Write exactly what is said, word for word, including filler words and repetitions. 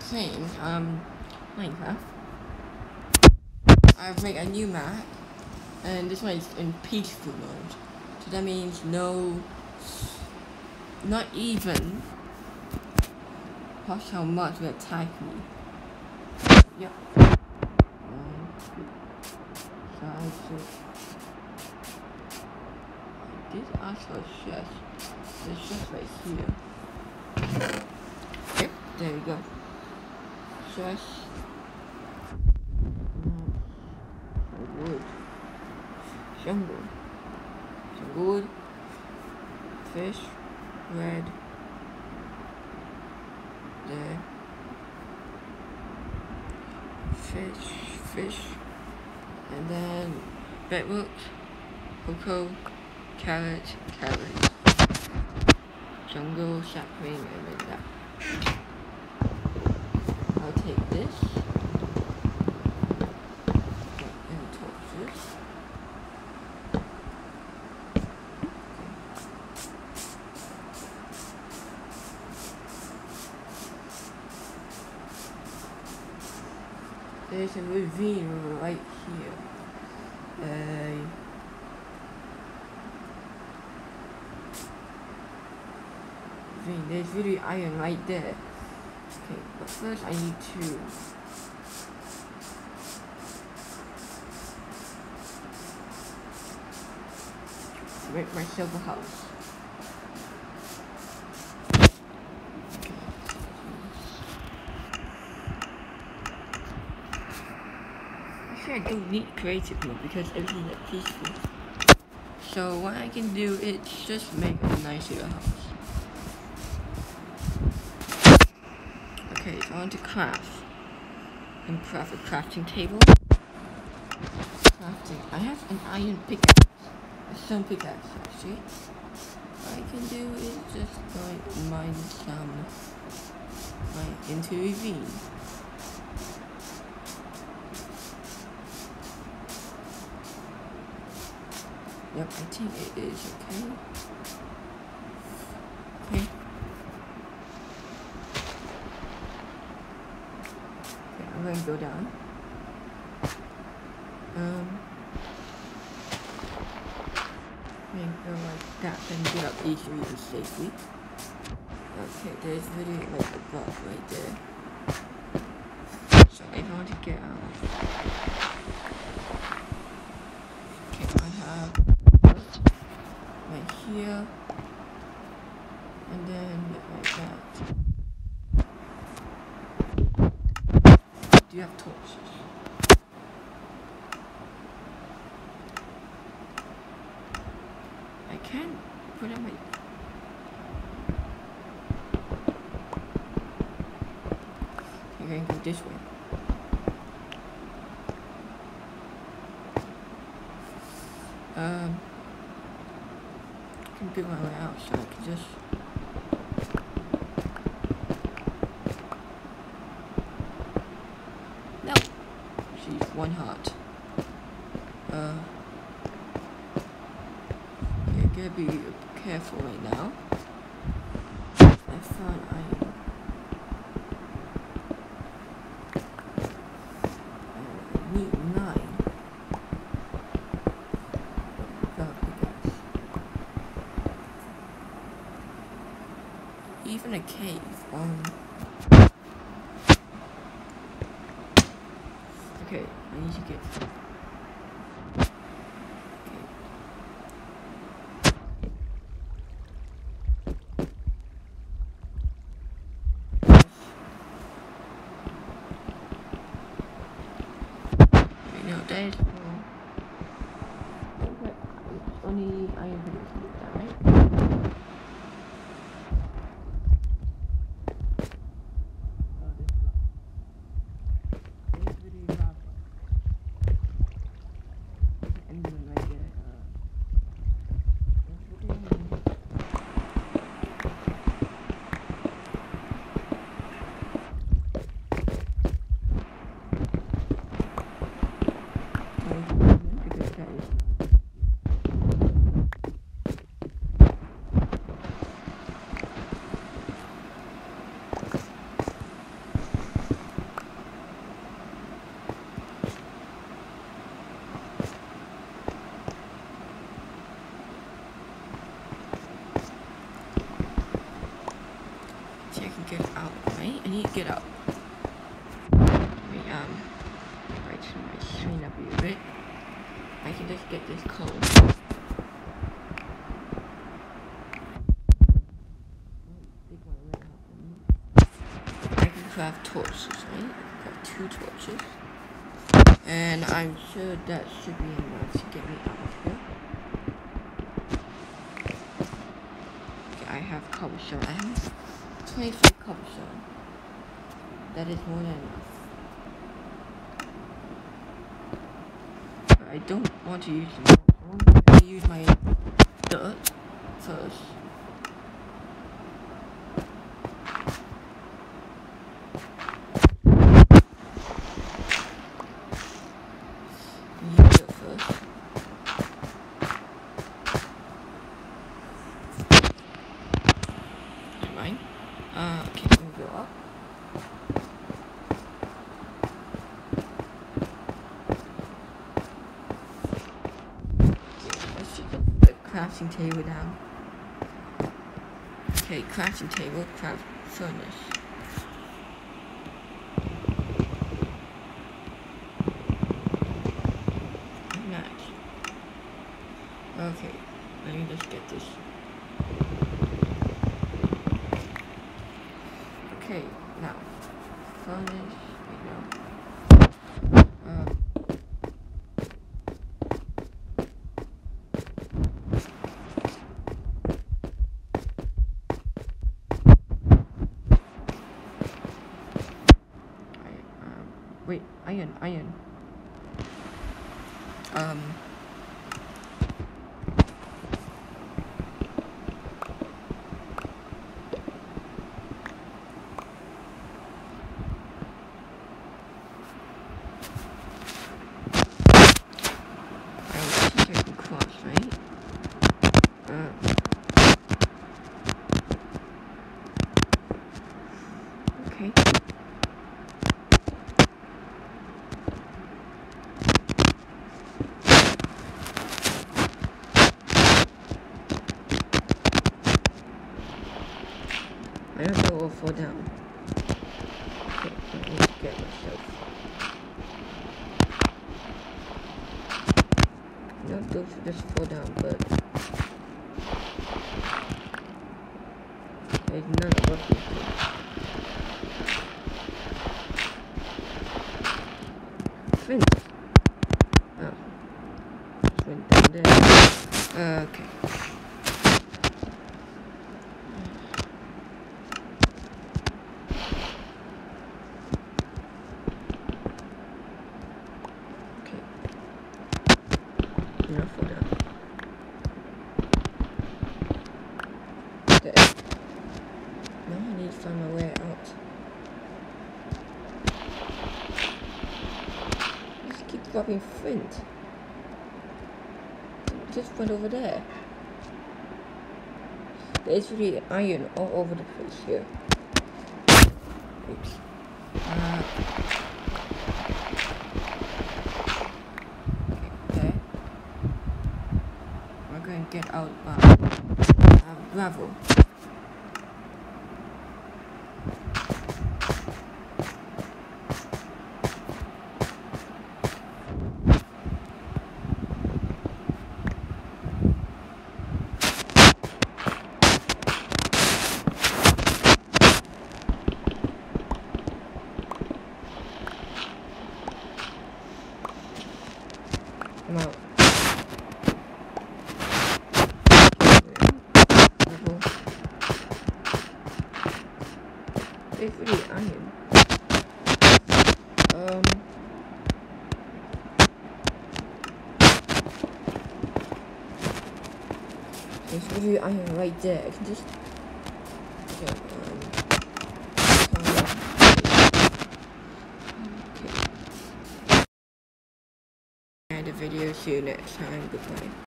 saying, um, Minecraft, I've made a new map, and this one is in peaceful mode. So that means no, not even how much will attack me. Yep. Um, so I should. This also chest. There's just right here. Yep, there we go. Chest. Some wood. Jungle. Some wood. Fish. Red. There. Fish. Fish. And then bedrock. Cocoa. Carrot. Carrot. Jungle, sapling, and then that. I'll take this and torches. There's a ravine right here. Uh, There's really iron right there. Okay, but first I need to make myself a house. Actually, I don't need creative mode because everything is peaceful. So what I can do is just make a nice little house. Okay, so I want to craft and craft a crafting table. Crafting. I have an iron pickaxe, a stone pickaxe actually. What I can do is just like mine some like into a ravine. Yep, I think it is okay. Okay. I'm going to go down. Um, and go like that and get up easily and safely. Okay, there's really like a block right there. So if I want to get out, okay, I have right here, and then like that. Do you have torches? I can put them in. You're going to go this way. Um, I can build my way out so I can just. No! She's one heart. Uh. Okay, gotta be careful right now. I found iron. I need nine. God, because even a cave. Um. Okay, I need to get. No, that is cool. But only iron pickaxe can do that, right? Oh, this block. This video is lava. Enderman right there. Uh, because that is need to get out. Let me um right to my screen up a little bit. I can just get this coal. I can craft torches, right? I can craft two torches. And I'm sure that should be enough to get me out of here. Okay, I have cobblestone. I have twenty-five cobblestone. That is more than enough. But I don't want to use them. I want to use my dirt first. Use dirt first. Mine. Uh, okay, let me go up. Crafting table down. Okay, crafting table, craft furnace. Nice. Okay, let me just get this. Okay, now furnace. Wait, no. Uh, Wait, iron, iron. Um. I think I can cross, right? Uh. Okay. I don't know what fall down. Okay, I need to get myself. No, those should just fall down, but there's none of us here. Flint. Oh. Flint down there. Uh, okay. Enough for that. Okay. Now I need to find my way out. Just keep dropping flint. Just went over there. There's really iron all over the place here. Oops. Uh, get out uh, uh, gravel. I'm out. It's really iron. Um. There's really iron right there. I can just. Okay. Um. Okay. And the video. See you next time. Goodbye.